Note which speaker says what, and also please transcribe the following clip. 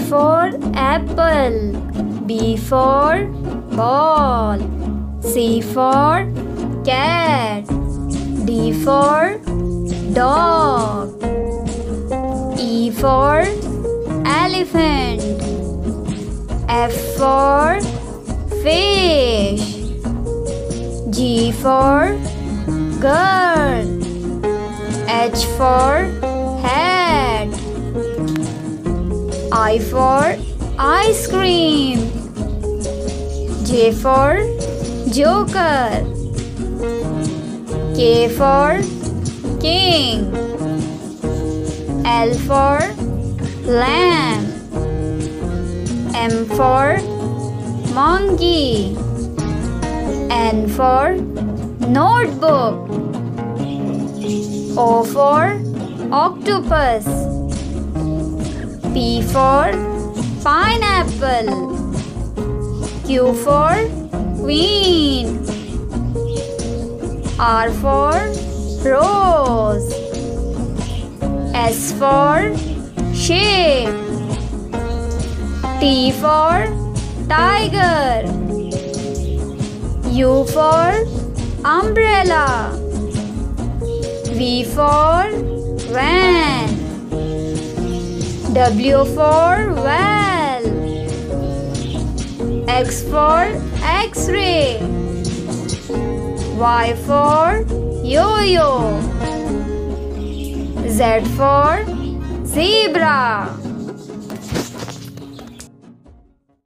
Speaker 1: for apple. B for ball. C for cat. D for dog. E for elephant. F for fish. G for girl. H for hat. I for ice cream. J for joker. K for king. L for lamb. M for monkey. N for notebook. O for octopus. P for pineapple. Q for queen. R for rose. S for sheep. T for tiger. U for umbrella. V for van. W for well. X for X-ray. Y for yo-yo. Z for zebra.